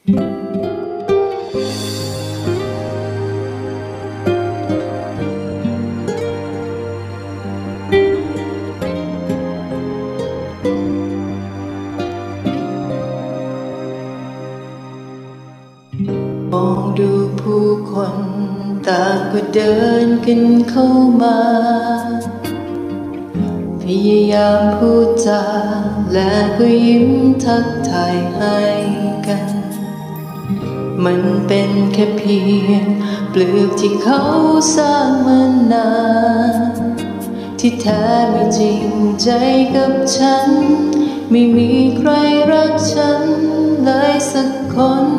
มองดูผู้คนต่างก็เดินกันเข้ามาพยายามพูดจาและก็ยิ้มทักทายให้กันมันเป็นแค่เพียงเปลือกที่เขาสร้างมานานที่แท้ไม่จริงใจกับฉันไม่มีใครรักฉันเลยสักคน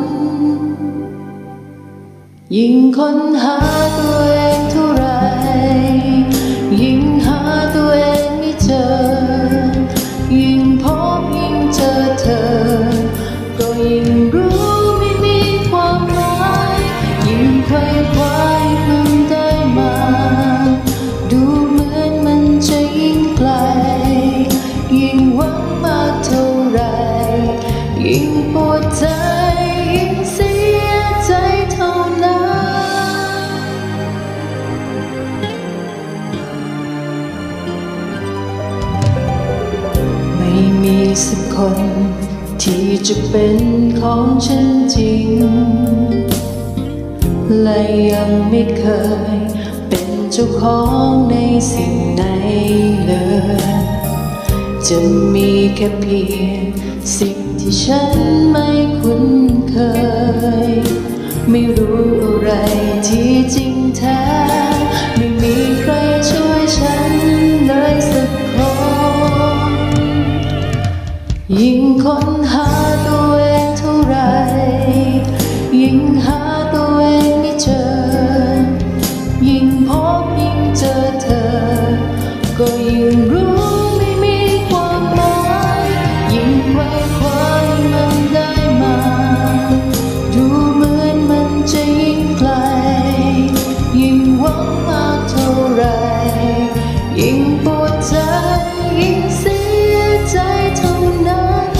ยิ่งค้นหาตัวเองเท่าไรยิ่งหาตัวเองไม่เจอยิ่งพบยิ่งเจอเธอก็ยิ่งรู้ไม่มีความหมายยิ่งไขว่คว้ามันได้มาดูเหมือนมันจะยิ่งไกลยิ่งหวังมากเท่าไรยิ่งปวดใจยิ่งเสียใจเท่านั้นไม่มีสักคนที่จะเป็นของฉันจริงและยังไม่เคยเป็นเจ้าของในสิ่งไหนเลยจะมีแค่เพียงสิ่งที่ฉันไม่คุ้นเคยไม่รู้อะไรที่จริงแท้ไม่มีใครช่วยฉันเลยสักคนยิ่งค้นหาตัวเองเท่าไรยิ่งหาตัวเองไม่เจอยิ่งพบยิ่งเจอเธอก็ยิ่งรู้ไม่มีความหมายยิ่งไขว่คว้ามันได้มาดูเหมือนมันจะยิ่งไกลยิ่งหวังมากเท่าไรยิ่งปวดใจยิ่งเสียใจเท่านั้น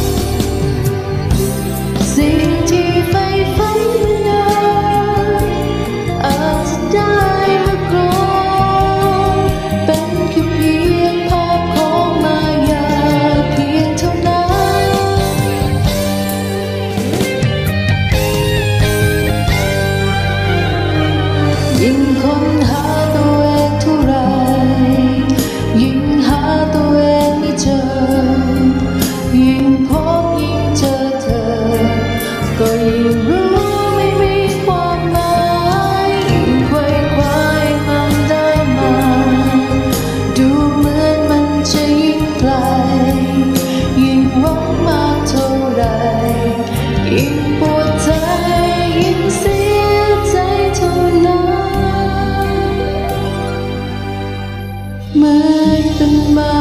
สิ่งที่ใฝ่ฝันมานานอาจจะได้มาครองเป็นแค่เพียงภาพของมายาเพียงเท่านั้นยิ่งค้นหาตัวเองเท่าไรยิ่งหาตัวเองไม่เจอยิ่งพบยิ่งเจอเธอก็ยิ่งรู้ไม่มีความหมายยิ่งไขว่คว้ามันได้มาดูเหมือนมันจะยิ่งไกลยิ่งหวังมากเท่าไรยิ่งปวดใจยิ่งเสียใจเท่านั้นเหมือนเป็นไม้